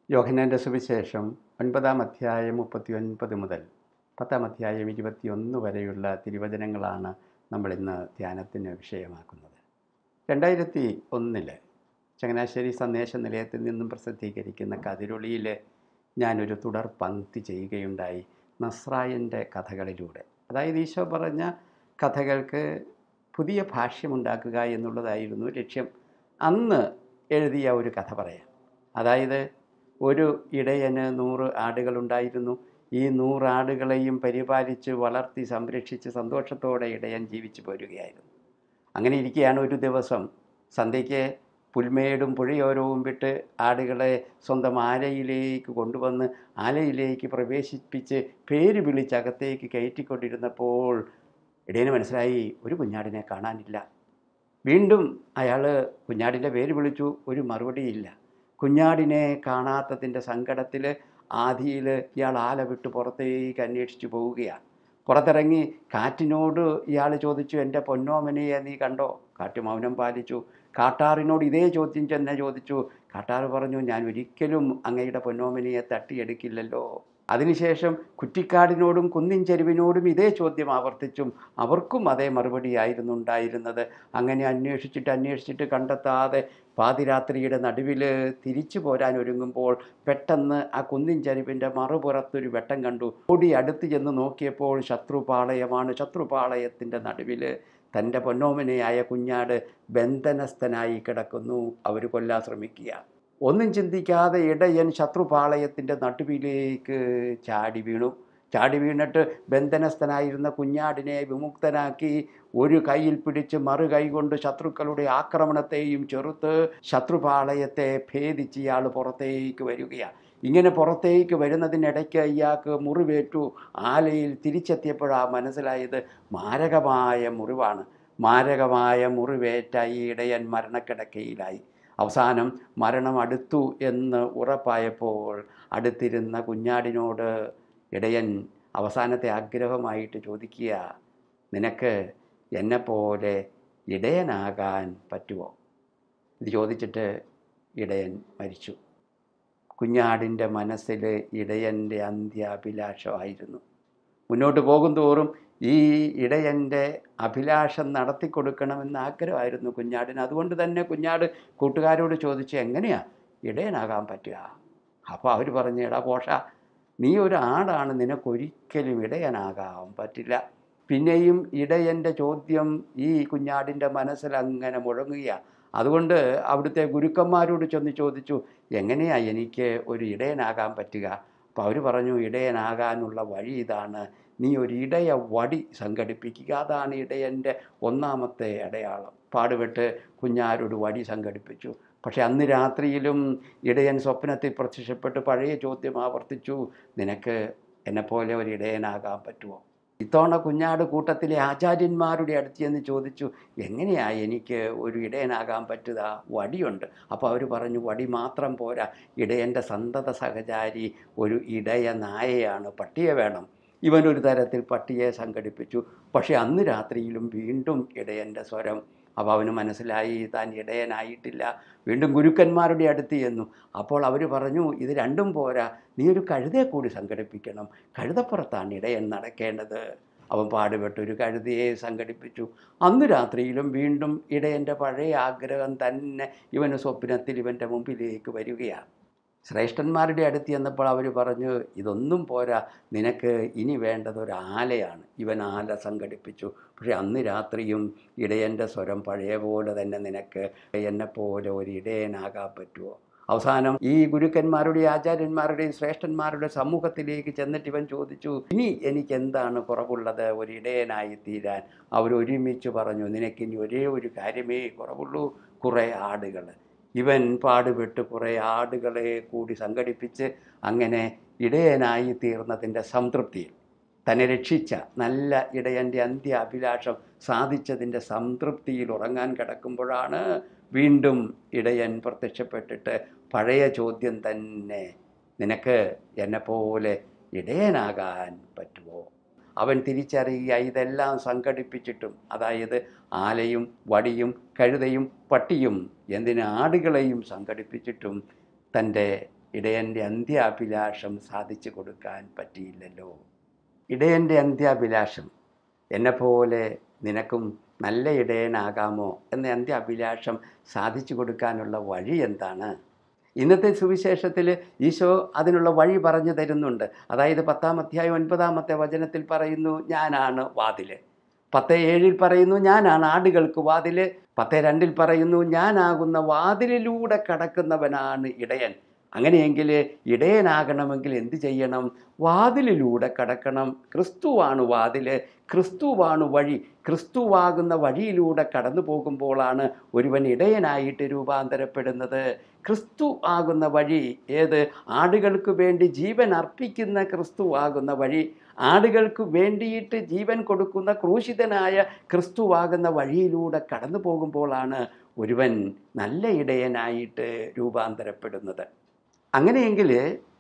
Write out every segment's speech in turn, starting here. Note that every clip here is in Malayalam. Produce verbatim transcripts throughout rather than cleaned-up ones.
യോഹന്നാൻ്റെ സുവിശേഷം ഒൻപതാം അധ്യായം മുപ്പത്തി ഒൻപത് മുതൽ പത്താം അധ്യായം ഇരുപത്തിയൊന്ന് വരെയുള്ള തിരുവചനങ്ങളാണ് നമ്മളിന്ന് ധ്യാനത്തിന് വിഷയമാക്കുന്നത്. രണ്ടായിരത്തി ഒന്നിൽ ചങ്ങനാശ്ശേരി സന്ദേശ നിലയത്തിൽ നിന്നും പ്രസിദ്ധീകരിക്കുന്ന കതിരൊളിയിൽ ഞാനൊരു തുടർ പങ്ക്തി ചെയ്യുകയുണ്ടായി. നസ്രായൻ്റെ കഥകളിലൂടെ, അതായത് ഈശോ പറഞ്ഞ കഥകൾക്ക് പുതിയ ഭാഷ്യമുണ്ടാക്കുക എന്നുള്ളതായിരുന്നു ലക്ഷ്യം. അന്ന് എഴുതിയ ഒരു കഥ പറയാം. അതായത് ഒരു ഇടയന് നൂറ് ആടുകളുണ്ടായിരുന്നു. ഈ നൂറാടുകളെയും പരിപാലിച്ച് വളർത്തി സംരക്ഷിച്ച് സന്തോഷത്തോടെ ഇടയൻ ജീവിച്ചു പോരുകയായിരുന്നു. അങ്ങനെ ഇരിക്കുകയാണ് ഒരു ദിവസം സന്ധ്യയ്ക്ക് പുൽമേടും പുഴയോരവും വിട്ട് ആടുകളെ സ്വന്തം ആലയിലേക്ക് കൊണ്ടുവന്ന് ആലയിലേക്ക് പ്രവേശിപ്പിച്ച് പേര് വിളിച്ചകത്തേക്ക് കയറ്റിക്കൊണ്ടിരുന്നപ്പോൾ ഇടയന് മനസ്സിലായി, ഒരു കുഞ്ഞാടിനെ കാണാനില്ല. വീണ്ടും അയാൾ കുഞ്ഞാടിൻ്റെ പേര് വിളിച്ചു, ഒരു മറുപടിയില്ല. കുഞ്ഞാടിനെ കാണാത്തതിൻ്റെ സങ്കടത്തിൽ ആദിയിൽ ഇയാൾ ആല വിട്ട് പുറത്തേക്ക് അന്വേഷിച്ചു പോവുകയാണ്. പുറത്തിറങ്ങി കാറ്റിനോട് ഇയാൾ ചോദിച്ചു, എൻ്റെ പൊന്നോമനയെ നീ കണ്ടോ? കാറ്റ് മൗനം പാലിച്ചു. കാട്ടാറിനോട് ഇതേ ചോദ്യം തന്നെ ചോദിച്ചു. കാട്ടാറ് പറഞ്ഞു, ഞാൻ ഒരിക്കലും അങ്ങയുടെ പൊന്നോമനയെ തട്ടിയെടുക്കില്ലല്ലോ. അതിനുശേഷം കുറ്റിക്കാടിനോടും കുന്നിൻ ചെരുവിനോടും ഇതേ ചോദ്യം ആവർത്തിച്ചും അവർക്കും അതേ മറുപടിയായിരുന്നു ഉണ്ടായിരുന്നത്. അങ്ങനെ അന്വേഷിച്ചിട്ട് അന്വേഷിച്ചിട്ട് കണ്ടെത്താതെ പാതിരാത്രിയുടെ നടുവിൽ തിരിച്ചു പോരാൻ ഒരുങ്ങുമ്പോൾ പെട്ടെന്ന് ആ കുന്നിൻ ചെരുവിൻ്റെ മറുപുറത്തൊരു വെട്ടം കണ്ടു. ഓടി അടുത്ത് ചെന്ന് നോക്കിയപ്പോൾ ശത്രുപാളയമാണ്. ശത്രുപാളയത്തിൻ്റെ നടുവിൽ തൻ്റെ പൊന്നോമനയായ കുഞ്ഞാട് ബന്ധനസ്ഥനായി കിടക്കുന്നു. അവർ കൊല്ലാൻ ശ്രമിക്കുക. ഒന്നും ചിന്തിക്കാതെ ഇടയൻ ശത്രുപാളയത്തിൻ്റെ നടുവിലേക്ക് ചാടി വീണു. ചാടി വീണിട്ട് ബന്ധനസ്ഥനായിരുന്ന കുഞ്ഞാടിനെ വിമുക്തനാക്കി ഒരു കൈയിൽ പിടിച്ച് മറു കൈ കൊണ്ട് ശത്രുക്കളുടെ ആക്രമണത്തെയും ചെറുത്ത് ശത്രുപാളയത്തെ ഭേദിച്ച് ഇയാൾ പുറത്തേക്ക് വരികയാണ്. ഇങ്ങനെ പുറത്തേക്ക് വരുന്നതിനിടയ്ക്ക് ഇയാൾക്ക് മുറിവേറ്റു. ആലയിൽ തിരിച്ചെത്തിയപ്പോഴാണ് മനസ്സിലായത് മാരകമായ മുറിവാണ്. മാരകമായ മുറിവേറ്റ ഈ ഇടയൻ മരണക്കിടക്കയിലായി. അവസാനം മരണം അടുത്തു എന്ന് ഉറപ്പായപ്പോൾ അടുത്തിരുന്ന കുഞ്ഞാടിനോട് ഇടയൻ അവസാനത്തെ ആഗ്രഹമായിട്ട് ചോദിക്കുക, നിനക്ക് എന്നെപ്പോലെ ഇടയനാകാൻ പറ്റുമോ? ഇത് ചോദിച്ചിട്ട് ഇടയൻ മരിച്ചു. കുഞ്ഞാടിൻ്റെ മനസ്സിൽ ഇടയൻ്റെ അന്ത്യാഭിലാഷമായിരുന്നു. മുന്നോട്ട് പോകും തോറും ഈ ഇടയൻ്റെ അഭിലാഷം നടത്തിക്കൊടുക്കണമെന്ന് ആഗ്രഹമായിരുന്നു കുഞ്ഞാടിന്. അതുകൊണ്ട് തന്നെ കുഞ്ഞാട് കൂട്ടുകാരോട് ചോദിച്ചു, എങ്ങനെയാ ഇടയനാകാൻ പറ്റുക? അപ്പോൾ അവർ പറഞ്ഞു, എടാ പോഷ, നീ ഒരു ആടാണ്, നിനക്കൊരിക്കലും ഇടയനാകാൻ പറ്റില്ല. പിന്നെയും ഇടയൻ്റെ ചോദ്യം ഈ കുഞ്ഞാടിൻ്റെ മനസ്സിൽ അങ്ങനെ മുഴങ്ങുകയാണ്. അതുകൊണ്ട് അവിടുത്തെ ഗുരുക്കന്മാരോട് ചെന്ന് ചോദിച്ചു, എങ്ങനെയാ എനിക്ക് ഒരു ഇടയനാകാൻ പറ്റുക? അപ്പോൾ അവർ പറഞ്ഞു, ഇടയനാകാനുള്ള വഴി ഇതാണ്, നീ ഒരു ഇടയ വടി സംഘടിപ്പിക്കുക. അതാണ് ഇടയൻ്റെ ഒന്നാമത്തെ അടയാളം. പാടുപെട്ട് കുഞ്ഞാരോട് വടി സംഘടിപ്പിച്ചു. പക്ഷെ അന്ന് രാത്രിയിലും ഇടയൻ സ്വപ്നത്തിൽ പ്രത്യക്ഷപ്പെട്ട് പഴയ ചോദ്യം ആവർത്തിച്ചു, നിനക്ക് എന്നെപ്പോലെ ഒരു ഇടയനാകാൻ പറ്റുമോ? ഇത്തവണ കുഞ്ഞാട് കൂട്ടത്തിലെ ആചാര്യന്മാരുടെ അടുത്ത് എന്ന് ചോദിച്ചു, എങ്ങനെയാ എനിക്ക് ഒരു ഇടയനാകാൻ പറ്റുക? വടിയുണ്ട്. അപ്പോൾ അവർ പറഞ്ഞു, വടി മാത്രം പോരാ, ഇടയൻ്റെ സന്തത സഹചാരി ഒരു ഇടയ നായയാണ്, പട്ടിയെ വേണം. ഇവനൊരു തരത്തിൽ പട്ടിയെ സംഘടിപ്പിച്ചു. പക്ഷേ അന്ന് രാത്രിയിലും വീണ്ടും ഇടയൻ്റെ സ്വരം. അപ്പോൾ അവന് മനസ്സിലായി താൻ ഇടയനായിട്ടില്ല. വീണ്ടും ഗുരുക്കന്മാരുടെ അടുത്ത് ചെന്നു. അപ്പോൾ അവർ പറഞ്ഞു, ഇത് രണ്ടും പോരാ, നീ ഒരു കഴുതയെ കൂടി സംഘടിപ്പിക്കണം. കഴുതപ്പുറത്താണ് ഇടയൻ നടക്കേണ്ടത്. അവൻ പാടുപെട്ട് ഒരു കഴുതയെ സംഘടിപ്പിച്ചു. അന്ന് രാത്രിയിലും വീണ്ടും ഇടയൻ്റെ പഴയ ആഗ്രഹം തന്നെ ഇവന് സ്വപ്നത്തിൽ ഇവൻ്റെ മുമ്പിലേക്ക് വരികയാണ്. ശ്രേഷ്ഠന്മാരുടെ അടുത്ത് ചെന്നപ്പോൾ അവർ പറഞ്ഞു, ഇതൊന്നും പോരാ, നിനക്ക് ഇനി വേണ്ടത് ഒരു ആലയാണ്. ഇവൻ ആല സംഘടിപ്പിച്ചു. പക്ഷേ അന്ന് രാത്രിയും ഇടയൻ്റെ സ്വരം പഴയ പോലെ തന്നെ, നിനക്ക് എന്നെപ്പോലെ ഒരു ഇടയനാകാൻ പറ്റുമോ? അവസാനം ഈ ഗുരുക്കന്മാരുടെയും ആചാര്യന്മാരുടെയും ശ്രേഷ്ഠന്മാരുടെ സമൂഹത്തിലേക്ക് ചെന്നിട്ട് ഇവൻ ചോദിച്ചു, ഇനി എനിക്ക് എന്താണ് കുറവുള്ളത് ഒരു ഇടയനായി തീരാൻ? അവരൊരുമിച്ച് പറഞ്ഞു, നിനക്കിനി ഒരേ ഒരു കാര്യമേ കുറവുള്ളൂ, കുറേ ആടുകൾ. ഇവൻ പാടുപെട്ട് കുറേ ആടുകളെ കൂടി സംഘടിപ്പിച്ച് അങ്ങനെ ഇടയനായി തീർന്നതിൻ്റെ സംതൃപ്തിയിൽ, തന്നെ രക്ഷിച്ച നല്ല ഇടയൻ്റെ അന്ത്യ അഭിലാഷം സാധിച്ചതിൻ്റെ സംതൃപ്തിയിൽ ഉറങ്ങാൻ കിടക്കുമ്പോഴാണ് വീണ്ടും ഇടയൻ പ്രത്യക്ഷപ്പെട്ടിട്ട് പഴയ ചോദ്യം തന്നെ, നിനക്ക് എന്നെപ്പോലെ ഇടയനാകാൻ പറ്റുമോ? അവൻ തിരിച്ചറിയുക, ഇതെല്ലാം സംഘടിപ്പിച്ചിട്ടും, അതായത് ആലയും വടിയും കഴുതയും പട്ടിയും എന്തിന് ആടുകളെയും സംഘടിപ്പിച്ചിട്ടും തൻ്റെ ഇടയൻ്റെ അന്ത്യാഭിലാഷം സാധിച്ചു കൊടുക്കാൻ പറ്റിയില്ലല്ലോ. ഇടയൻ്റെ അന്ത്യാഭിലാഷം എന്നെപ്പോലെ നിനക്കും നല്ല ഇടയനാകാമോ എന്ന അന്ത്യാഭിലാഷം സാധിച്ചു കൊടുക്കാനുള്ള വഴി എന്താണ്? ഇന്നത്തെ സുവിശേഷത്തിൽ ഈശോ അതിനുള്ള വഴി പറഞ്ഞു തരുന്നുണ്ട്. അതായത് പത്താം അധ്യായം ഒൻപതാമത്തെ വചനത്തിൽ പറയുന്നു, ഞാനാണ് വാതിൽ. പത്ത് ഏഴിൽ പറയുന്നു, ഞാനാണ് ആടുകൾക്ക് വാതിൽ. പത്ത് രണ്ടിൽ പറയുന്നു, ഞാനാകുന്ന വാതിലിലൂടെ കടക്കുന്നവനാണ് ഇടയൻ. അങ്ങനെയെങ്കിൽ ഇടയനാകണമെങ്കിൽ എന്ത് ചെയ്യണം? വാതിലിലൂടെ കടക്കണം. ക്രിസ്തുവാണ് വാതിൽ, ക്രിസ്തുവാണ് വഴി. ക്രിസ്തുവാകുന്ന വഴിയിലൂടെ കടന്നു പോകുമ്പോഴാണ് ഒരുവൻ ഇടയനായിട്ട് രൂപാന്തരപ്പെടുന്നത്. ക്രിസ്തു ആകുന്ന വഴി ഏത്? ആടുകൾക്ക് വേണ്ടി ജീവൻ അർപ്പിക്കുന്ന ക്രിസ്തു ആകുന്ന വഴി. ആടുകൾക്ക് വേണ്ടിയിട്ട് ജീവൻ കൊടുക്കുന്ന ക്രൂശിതനായ ക്രിസ്തുവാകുന്ന വഴിയിലൂടെ കടന്നു പോകുമ്പോഴാണ് ഒരുവൻ നല്ല ഇടയനായിട്ട് രൂപാന്തരപ്പെടുന്നത്. അങ്ങനെയെങ്കിൽ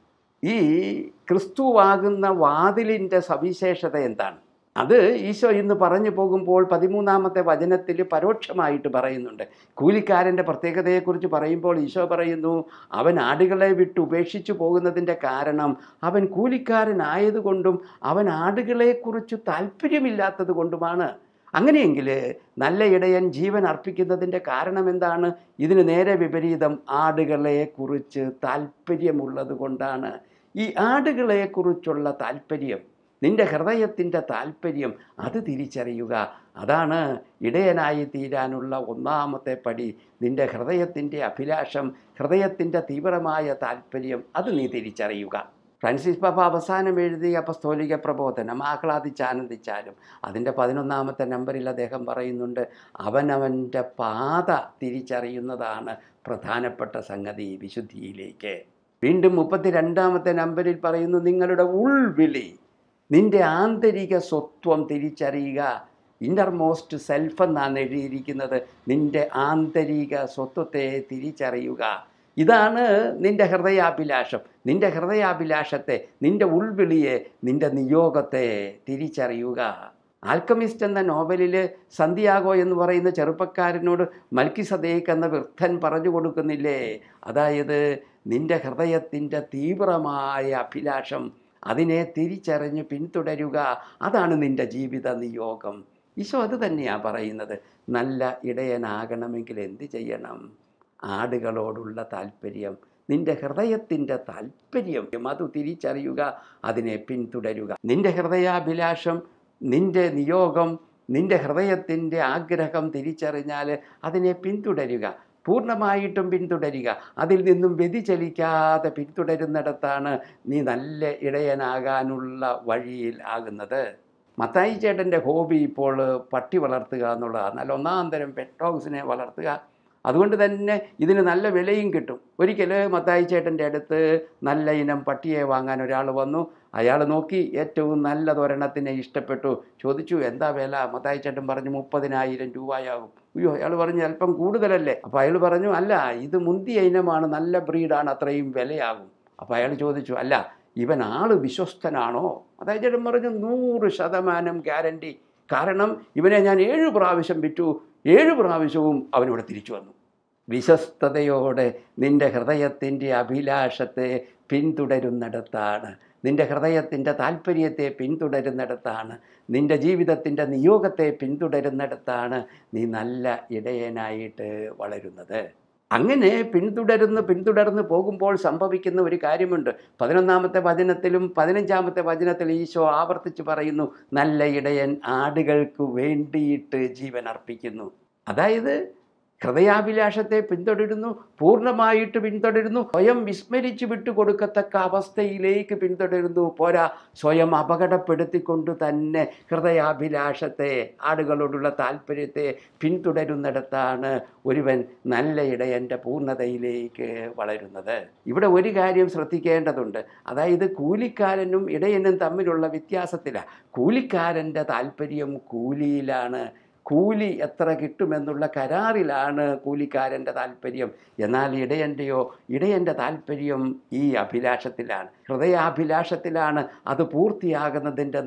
ഈ ക്രിസ്തുവാകുന്ന വാതിലിൻ്റെ സവിശേഷത എന്താണ്? അത് ഈശോ ഇന്ന് പറഞ്ഞു പോകുമ്പോൾ പതിമൂന്നാമത്തെ വചനത്തിൽ പരോക്ഷമായിട്ട് പറയുന്നുണ്ട്. കൂലിക്കാരൻ്റെ പ്രത്യേകതയെക്കുറിച്ച് പറയുമ്പോൾ ഈശോ പറയുന്നു, അവൻ ആടുകളെ വിട്ട് ഉപേക്ഷിച്ചു പോകുന്നതിൻ്റെ കാരണം അവൻ കൂലിക്കാരനായതുകൊണ്ടും അവൻ ആടുകളെക്കുറിച്ച് താല്പര്യമില്ലാത്തത് കൊണ്ടുമാണ്. അങ്ങനെയെങ്കിൽ നല്ല ഇടയൻ ജീവൻ അർപ്പിക്കുന്നതിൻ്റെ കാരണം എന്താണ്? ഇതിന് നേരെ വിപരീതം ആടുകളെക്കുറിച്ച് താല്പര്യമുള്ളത് കൊണ്ടാണ്. ഈ ആടുകളെക്കുറിച്ചുള്ള താല്പര്യം, നിൻ്റെ ഹൃദയത്തിൻ്റെ താല്പര്യം, അത് തിരിച്ചറിയുക. അതാണ് ഇടയനായി തീരാനുള്ള ഒന്നാമത്തെ പടി. നിൻ്റെ ഹൃദയത്തിൻ്റെ അഭിലാഷം, ഹൃദയത്തിൻ്റെ തീവ്രമായ താല്പര്യം, അത് നീ തിരിച്ചറിയുക. ഫ്രാൻസിസ് പാപ്പ അവസാനം എഴുതിയ അപ്പസ്തോലിക പ്രബോധനം ആഹ്ലാദിച്ചാനന്ദിച്ചാലും അതിൻ്റെ പതിനൊന്നാമത്തെ നമ്പറിൽ അദ്ദേഹം പറയുന്നുണ്ട്, അവനവൻ്റെ പാത തിരിച്ചറിയുന്നതാണ് പ്രധാനപ്പെട്ട സംഗതി വിശുദ്ധിയിലേക്ക്. വീണ്ടും മുപ്പത്തി രണ്ടാമത്തെ നമ്പറിൽ പറയുന്നു, നിങ്ങളുടെ ഉൾവിളി, നിൻ്റെ ആന്തരിക സ്വത്വം തിരിച്ചറിയുക. ഇന്നർമോസ്റ്റ് സെൽഫ് എന്നാണ് എഴുതിയിരിക്കുന്നത്. നിൻ്റെ ആന്തരിക സ്വത്വത്തെ തിരിച്ചറിയുക. ഇതാണ് നിൻ്റെ ഹൃദയാഭിലാഷം. നിൻ്റെ ഹൃദയാഭിലാഷത്തെ, നിൻ്റെ ഉൾവിളിയെ, നിൻ്റെ നിയോഗത്തെ തിരിച്ചറിയുക. ആൽക്കമിസ്റ്റ് എന്ന നോവലിൽ സന്തിയാഗോ എന്ന് പറയുന്ന ചെറുപ്പക്കാരനോട് മൽക്കിസദേക്ക് എന്ന വൃദ്ധൻ പറഞ്ഞു കൊടുക്കുന്നില്ലേ? അതായത് നിൻ്റെ ഹൃദയത്തിൻ്റെ തീവ്രമായ അഭിലാഷം, അതിനെ തിരിച്ചറിഞ്ഞ് പിന്തുടരുക. അതാണ് നിൻ്റെ ജീവിത നിയോഗം. ഈശോ അത് തന്നെയാണ് പറയുന്നത്. നല്ല ഇടയനാകണമെങ്കിൽ എന്ത് ചെയ്യണം? ആടുകളോടുള്ള താല്പര്യം, നിൻ്റെ ഹൃദയത്തിൻ്റെ താല്പര്യം, അത് തിരിച്ചറിയുക, അതിനെ പിന്തുടരുക. നിൻ്റെ ഹൃദയാഭിലാഷം, നിൻ്റെ നിയോഗം, നിൻ്റെ ഹൃദയത്തിൻ്റെ ആഗ്രഹം തിരിച്ചറിഞ്ഞാൽ അതിനെ പിന്തുടരുക. പൂർണ്ണമായിട്ടും പിന്തുടരുക. അതിൽ നിന്നും വ്യതിചലിക്കാതെ പിന്തുടരുന്നിടത്താണ് നീ നല്ല ഇടയനാകാനുള്ള വഴിയിൽ ആകുന്നത്. മത്തായി ചേട്ടൻ്റെ ഹോബി ഇപ്പോൾ പട്ടി വളർത്തുക എന്നുള്ളതാണ്. നല്ല ഒന്നാം തരം പെറ്റ് ഡോഗ്സിനെ വളർത്തുക. അതുകൊണ്ട് തന്നെ ഇതിന് നല്ല വിലയും കിട്ടും. ഒരിക്കൽ മത്തായി ചേട്ടൻ്റെ അടുത്ത് നല്ല ഇനം പട്ടിയെ വാങ്ങാൻ ഒരാൾ വന്നു. അയാൾ നോക്കി, ഏറ്റവും നല്ലതൊരെണ്ണത്തിനെ ഇഷ്ടപ്പെട്ടു. ചോദിച്ചു, എന്താ വില? മത്തായി ചേട്ടൻ പറഞ്ഞു, മുപ്പതിനായിരം രൂപയാകും. അയ്യോ, അയാൾ പറഞ്ഞു, അല്പം കൂടുതലല്ലേ? അപ്പോൾ അയാൾ പറഞ്ഞു, അല്ല, ഇത് മുന്തിയ ഇനമാണ്, നല്ല ബ്രീഡാണ്, അത്രയും വിലയാകും. അപ്പോൾ അയാൾ ചോദിച്ചു, അല്ല, ഇവൻ ആൾ വിശ്വസ്തനാണോ? മത്തായി ചേട്ടൻ പറഞ്ഞു, നൂറ് ശതമാനം ഗ്യാരണ്ടി. കാരണം ഇവനെ ഞാൻ ഏഴ് പ്രാവശ്യം വിറ്റു, ഏഴ് പ്രാവശ്യവും അവനിവിടെ തിരിച്ചു വന്നു. വിശ്വസ്തയോടെ നിൻ്റെ ഹൃദയത്തിൻ്റെ അഭിലാഷത്തെ പിന്തുടരുന്നിടത്താണ്, നിൻ്റെ ഹൃദയത്തിൻ്റെ താല്പര്യത്തെ പിന്തുടരുന്നിടത്താണ്, നിൻ്റെ ജീവിതത്തിൻ്റെ നിയോഗത്തെ പിന്തുടരുന്നിടത്താണ് നീ നല്ല ഇടയനായിട്ട് വളരുന്നത്. അങ്ങനെ പിന്തുടരുന്ന് പിന്തുടർന്ന് പോകുമ്പോൾ സംഭവിക്കുന്ന ഒരു കാര്യമുണ്ട്. പതിനൊന്നാമത്തെ വചനത്തിലും പതിനഞ്ചാമത്തെ വചനത്തിൽ ഈശോ ആവർത്തിച്ച് പറയുന്നു, നല്ല ഇടയൻ ആടുകൾക്ക് വേണ്ടിയിട്ട് ജീവൻ അർപ്പിക്കുന്നു. അതായത് ഹൃദയാഭിലാഷത്തെ പിന്തുടരുന്നു, പൂർണ്ണമായിട്ട് പിന്തുടരുന്നു, സ്വയം വിസ്മരിച്ച് വിട്ടുകൊടുക്കത്തക്ക അവസ്ഥയിലേക്ക് പിന്തുടരുന്നു. പോരാ, സ്വയം അപകടപ്പെടുത്തിക്കൊണ്ട് തന്നെ ഹൃദയാഭിലാഷത്തെ, ആടുകളോടുള്ള താല്പര്യത്തെ പിന്തുടരുന്നിടത്താണ് ഒരുവൻ നല്ല ഇടയൻ്റെ പൂർണ്ണതയിലേക്ക് വളരുന്നത്. ഇവിടെ ഒരു കാര്യം ശ്രദ്ധിക്കേണ്ടതുണ്ട്. അതായത് കൂലിക്കാരനും ഇടയനും തമ്മിലുള്ള വ്യത്യാസത്തിലാണ്. കൂലിക്കാരൻ്റെ താല്പര്യം കൂലിയിലാണ്, കൂലി എത്ര കിട്ടുമെന്നുള്ള കരാറിലാണ് കൂലിക്കാരൻ്റെ താല്പര്യം. എന്നാൽ ഇടയൻ്റെയോ, ഇടയൻ്റെ താല്പര്യം ഈ അഭിലാഷത്തിലാണ്, ഹൃദയാഭിലാഷത്തിലാണ്, അത് പൂർത്തിയാകുന്നതിൻ്റെ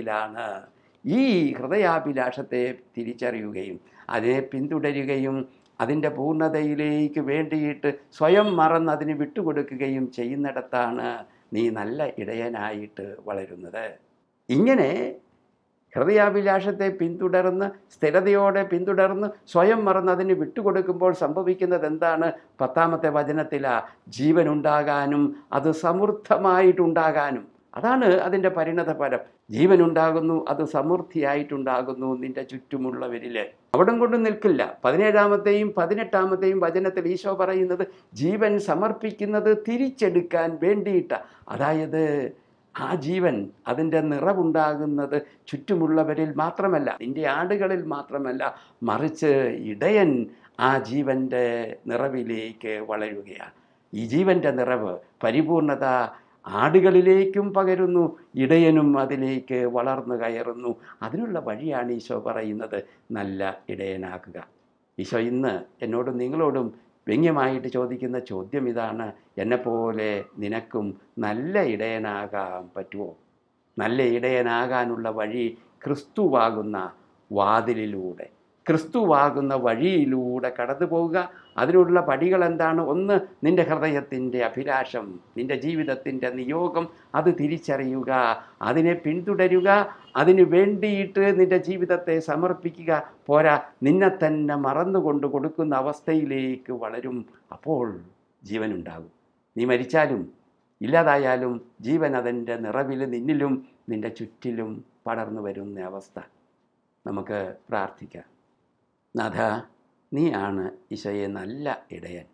നിർവൃതിയിലാണ്. ഈ ഹൃദയാഭിലാഷത്തെ തിരിച്ചറിയുകയും അതിനെ പിന്തുടരുകയും അതിൻ്റെ പൂർണ്ണതയിലേക്ക് വേണ്ടിയിട്ട് സ്വയം മറന്ന് അതിന് വിട്ടുകൊടുക്കുകയും ചെയ്യുന്നിടത്താണ് നീ നല്ല ഇടയനായിട്ട് വളരുന്നത്. ഇങ്ങനെ ഹൃദയാഭിലാഷത്തെ പിന്തുടർന്ന് സ്ഥിരതയോടെ പിന്തുടർന്ന് സ്വയം മറന്ന് അതിന് വിട്ടുകൊടുക്കുമ്പോൾ സംഭവിക്കുന്നത് എന്താണ്? പത്താമത്തെ വചനത്തിലാ ജീവനുണ്ടാകാനും അത് സമൃദ്ധമായിട്ടുണ്ടാകാനും. അതാണ് അതിൻ്റെ പരിണതഫലം. ജീവനുണ്ടാകുന്നു, അത് സമൃദ്ധിയായിട്ടുണ്ടാകുന്നു നിൻ്റെ ചുറ്റുമുള്ളവരിൽ. അവിടം കൊണ്ട് നിൽക്കില്ല. പതിനേഴാമത്തെയും പതിനെട്ടാമത്തെയും വചനത്തിൽ ഈശോ പറയുന്നത് ജീവൻ സമർപ്പിക്കുന്നത് തിരിച്ചെടുക്കാൻ വേണ്ടിയിട്ടാണ്. അതായത് ആ ജീവൻ അതിൻ്റെ നിറവുണ്ടാകുന്നത് ചുറ്റുമുള്ളവരിൽ മാത്രമല്ല, നിൻ്റെ ആടുകളിൽ മാത്രമല്ല, മറിച്ച് ഇടയൻ ആ ജീവൻ്റെ നിറവിലേക്ക് വളരുകയാണ്. ഈ ജീവൻ്റെ നിറവ് പരിപൂർണത ആടുകളിലേക്കും പകരുന്നു, ഇടയനും അതിലേക്ക് വളർന്നു കയറുന്നു. അതിനുള്ള വഴിയാണ് ഈശോ പറയുന്നത് നല്ല ഇടയനാക്കുക. ഈശോ ഇന്ന് എന്നോടും നിങ്ങളോടും വ്യംഗ്യമായിട്ട് ചോദിക്കുന്ന ചോദ്യം ഇതാണ്: എന്നെപ്പോലെ നിനക്കും നല്ല ഇടയനാകാൻ പറ്റുമോ? നല്ല ഇടയനാകാനുള്ള വഴി ക്രിസ്തുവാകുന്ന വാതിലിലൂടെ, ക്രിസ്തുവാകുന്ന വഴിയിലൂടെ കടന്നു പോവുക. അതിനുള്ള പടികൾ എന്താണ്? ഒന്ന്, നിൻ്റെ ഹൃദയത്തിൻ്റെ അഭിലാഷം, നിൻ്റെ ജീവിതത്തിൻ്റെ നിയോഗം അത് തിരിച്ചറിയുക, അതിനെ പിന്തുടരുക, അതിനു വേണ്ടിയിട്ട് നിൻ്റെ ജീവിതത്തെ സമർപ്പിക്കുക. പോരാ, നിന്നെ തന്നെ മറന്നുകൊണ്ട് കൊടുക്കുന്ന അവസ്ഥയിലേക്ക് വളരും. അപ്പോൾ ജീവനുണ്ടാകും. നീ മരിച്ചാലും ഇല്ലാതായാലും ജീവൻ അതിൻ്റെ നിറവിൽ നിന്നിലും നിൻ്റെ ചുറ്റിലും പടർന്നു വരുന്ന അവസ്ഥ. നമുക്ക് പ്രാർത്ഥിക്കാം. നാഥ, നീയാണ് ഈശോയെ നല്ല ഇടയൻ.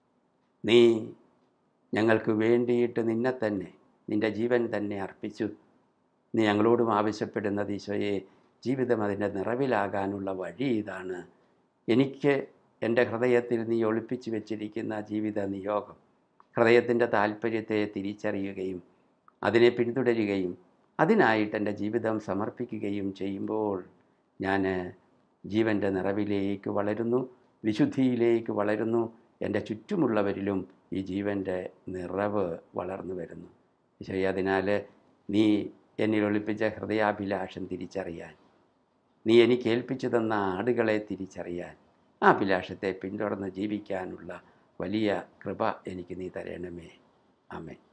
നീ ഞങ്ങൾക്ക് വേണ്ടിയിട്ട് നിന്നെ തന്നെ, നിൻ്റെ ജീവൻ തന്നെ അർപ്പിച്ചു. നീ ഞങ്ങളോടും ആവശ്യപ്പെടുന്നത് ഈശോയെ, ജീവിതം അതിൻ്റെ നിറവിലാകാനുള്ള വഴി ഇതാണ്. എനിക്ക് എൻ്റെ ഹൃദയത്തിൽ നീ ഒളിപ്പിച്ചു വെച്ചിരിക്കുന്ന ജീവിത നിയോഗം, ഹൃദയത്തിൻ്റെ താല്പര്യത്തെ തിരിച്ചറിയുകയും അതിനെ പിന്തുടരുകയും അതിനായിട്ട് എൻ്റെ ജീവിതം സമർപ്പിക്കുകയും ചെയ്യുമ്പോൾ ഞാൻ ജീവൻ്റെ നിറവിലേക്ക് വളരുന്നു, വിശുദ്ധിയിലേക്ക് വളരുന്നു. എൻ്റെ ചുറ്റുമുള്ളവരിലും ഈ ജീവൻ്റെ നിറവ് വളർന്നു വരുന്നു. ഈശോയെ, അതിനാൽ നീ എന്നിൽ ഒളിപ്പിച്ച ഹൃദയാഭിലാഷം തിരിച്ചറിയാൻ, നീ എനിക്ക് ഏൽപ്പിച്ചു തന്ന ആടുകളെ തിരിച്ചറിയാൻ, ആ അഭിലാഷത്തെ പിന്തുടർന്ന് ജീവിക്കാനുള്ള വലിയ കൃപ എനിക്ക് നീ തരണമേ. ആമേൻ.